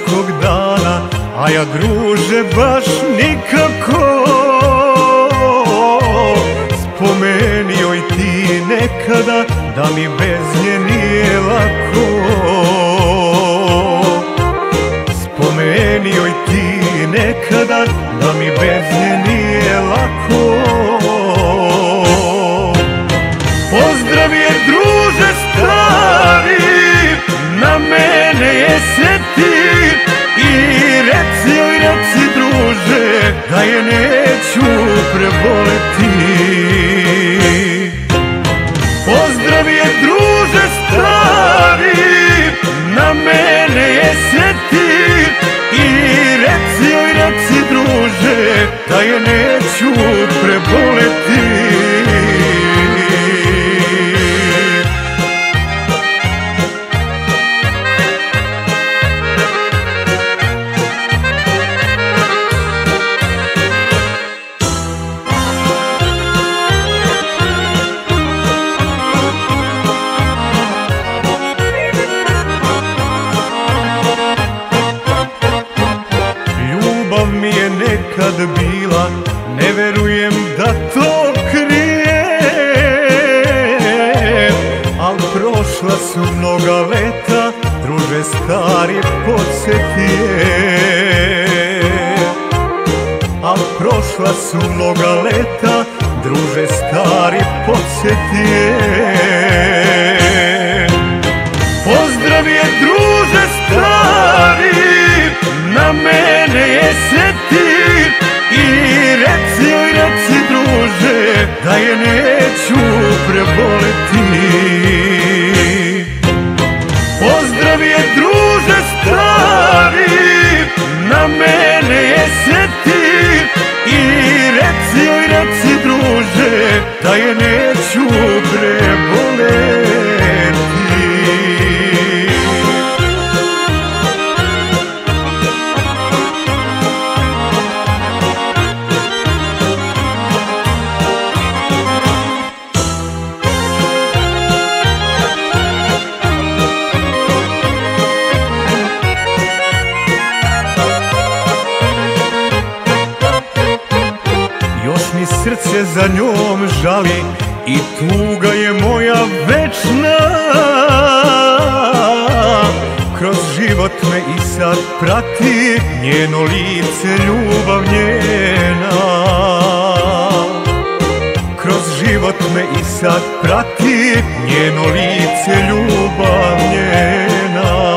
svakog dana, a ja druže baš nikako. Spomenio i ti nekada da mi bez nje nije lako. Spomenio i ti nekada da mi bez nje nije lako. Pozdrav je druže stari, na mene je sjeti i reci druže da je neću preboleti. Pozdrav je druže stari, na mene je sjeti i reci druže da je neću preboleti. Mi je nekad bila, ne verujem da to krijem, al prošla su mnoga leta, druže stari podsjetije. Al prošla su mnoga leta, druže stari podsjetije. Pozdrav je druže stari, na mene je sjeti i reci druže da je neću preboleti. Pozdrav je druže stari, na mene je sjeti i reci druže da je neću preboleti. Mi srce za njom žali i tuga je moja večna. Kroz život me i sad prati njeno lice, ljubav njena. Kroz život me i sad prati njeno lice, ljubav njena.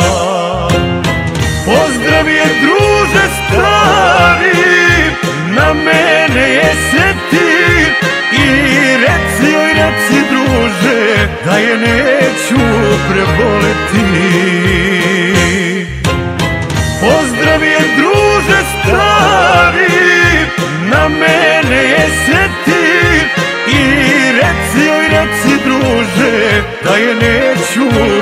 Pozdrav je druže stari, na mene je sjeti i reci druže da je neću preboleti. Pozdrav je druže stari, na mene je sjeti i reci druže da je neću